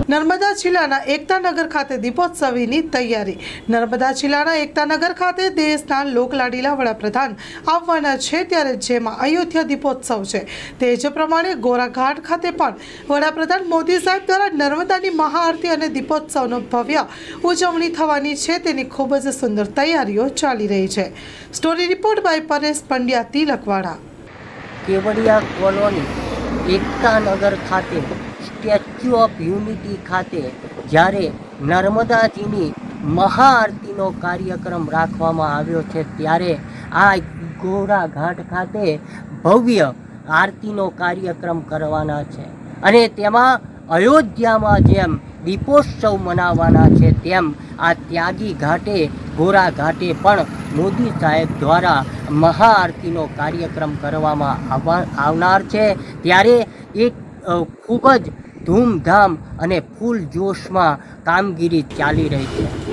નર્મદા જિલ્લાના એકતાનગર ખાતે દીપોત્સવીની તૈયારી। નર્મદા જિલ્લાના એકતાનગર ખાતે દેશના લોકલાડીલા વડાપ્રધાન આવવાના છે, ત્યારે જેમાં અયોધ્યા દીપોત્સવ છે, તે જ પ્રમાણે ગોરાઘાટ ખાતે પણ વડાપ્રધાન મોદી સાહેબ દ્વારા નર્મદાની મહાઆરતી અને દીપોત્સવનો ભવ્ય ઉજવણી થવાની છે, તેની ખૂબ જ સુંદર તૈયારીઓ ચાલી રહી છે। Story report by Paresh Pandya Tilakwada. Kevadia colony Ektanagar ખાતે સ્ટેચ્યુ ઓફ યુનિટી ખાતે જ્યારે નર્મદાજીની મહાઆરતીનો કાર્યક્રમ રાખવામાં આવ્યો છે, ત્યારે આ ગોરાઘાટ ખાતે ભવ્ય આરતીનો કાર્યક્રમ કરવાના છે અને તેમાં અયોધ્યામાં જેમ દીપોત્સવ મનાવવાના છે, તેમ આ ત્યાગી ઘાટે ગોરાઘાટે પણ મોદી સાહેબ દ્વારા મહાઆરતીનો કાર્યક્રમ કરવામાં આવનાર છે। ત્યારે એક ખૂબ જ ધૂમધામ અને ફૂલ જોશમાં કામગીરી ચાલી રહી છે।